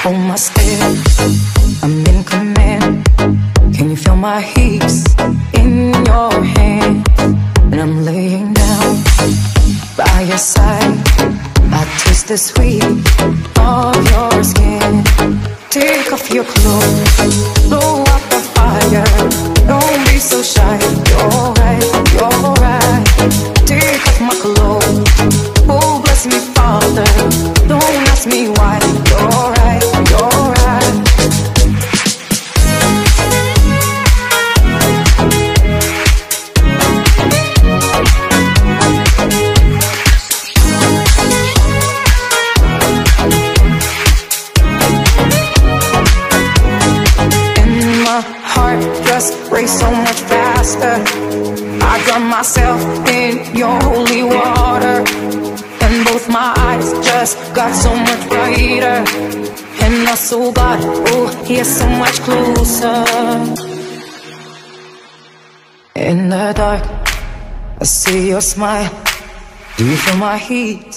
hold my step, I'm in command. Can you feel my heat in your hand? And I'm laying down by your side. I taste the sweet of your skin. Take off your clothes, blow up the fire. Don't be so shy, you're right, you're right. Take off my clothes, oh bless me Father. Don't ask me why, you're right, you're right. Race so much faster. I drown myself in your holy water, and both my eyes just got so much brighter, and my soul got, oh, yeah, so much closer. In the dark, I see your smile. Do you feel my heat